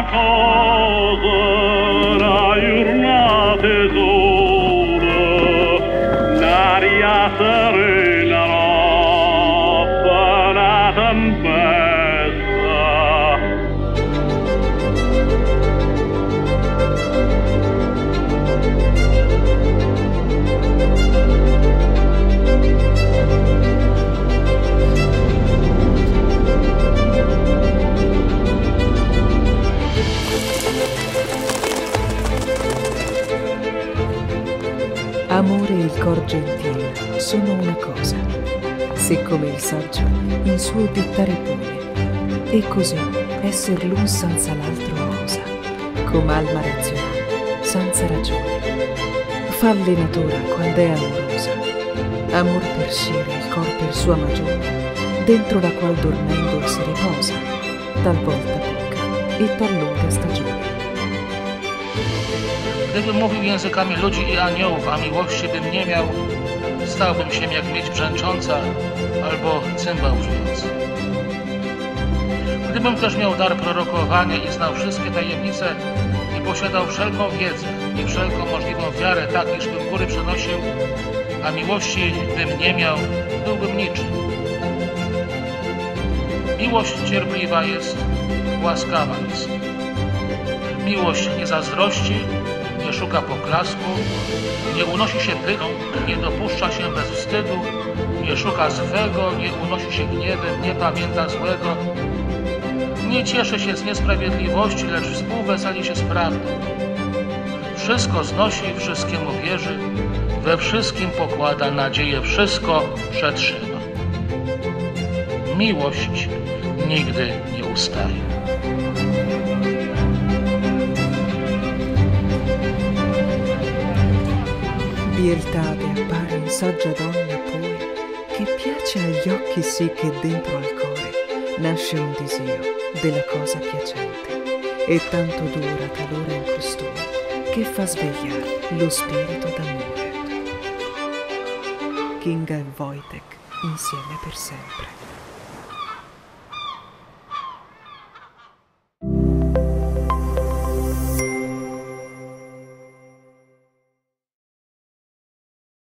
cosa, la giornata sola, l'aria serena, una tempesta. Amore e il cor gentil sono una cosa, siccome il saggio in suo dettare pone, e così esser l'un senza l'altro osa, com alma razionale, senza ragione. Falle natura quando è amorosa, amor per scire il cor per sua magione, dentro la qual dormendo si riposa, talvolta poca e talvolta stagione. Gdybym mówił językami ludzi i aniołów, a miłości bym nie miał, stałbym się jak miedź brzęcząca albo cymbał brzmiący. Gdybym też miał dar prorokowania i znał wszystkie tajemnice i posiadał wszelką wiedzę i wszelką możliwą wiarę tak, iż bym góry przenosił, a miłości bym nie miał, byłbym niczym. Miłość cierpliwa jest, łaskawa jest. Miłość nie zazdrości, nie szuka poklasku, nie unosi się pychą, nie dopuszcza się bez wstydu, nie szuka swego, nie unosi się gniewem, nie pamięta złego, nie cieszy się z niesprawiedliwości, lecz współweseli się z prawdą. Wszystko znosi, wszystkiemu wierzy, we wszystkim pokłada nadzieję, wszystko przetrzyma. Miłość nigdy nie ustaje. Bieltade appare in saggia donna poi, che piace agli occhi sì che dentro al cuore nasce un desio della cosa piacente, e tanto dura talora il costume che fa svegliare lo spirito d'amore. Kinga e Wojtek insieme per sempre.